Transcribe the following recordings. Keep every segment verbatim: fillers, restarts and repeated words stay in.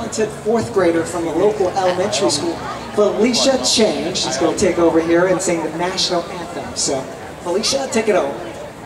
talented fourth grader from a local elementary school, Felicia Chang. She's going to take over here and sing the national anthem. So, Felicia, take it over.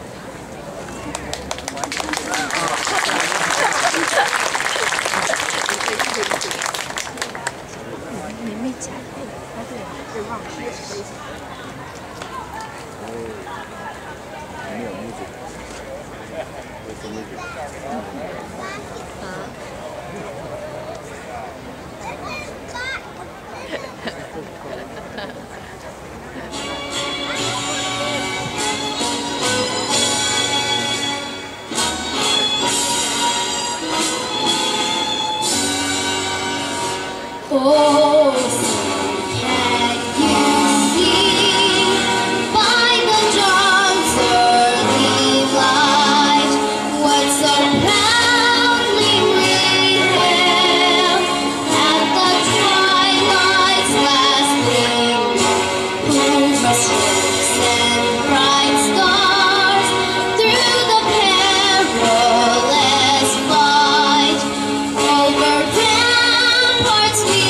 Oh, can you see by the dawn's early light what so proudly we hailed at the twilight's last gleam, whose ships and bright stars through the perilous flight over ramparts we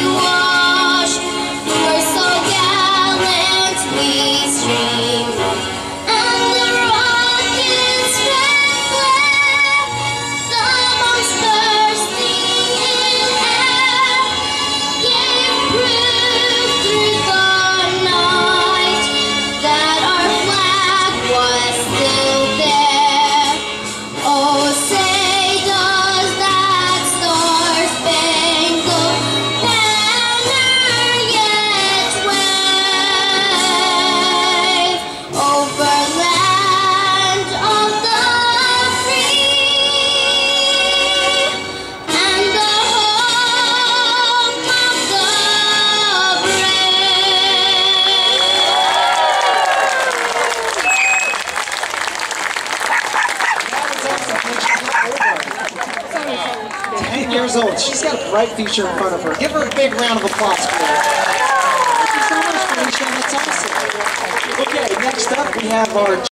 ten years old. She's got a bright future in front of her. Give her a big round of applause for that. Thank you so much, Felicia. That's awesome. Okay, next up we have our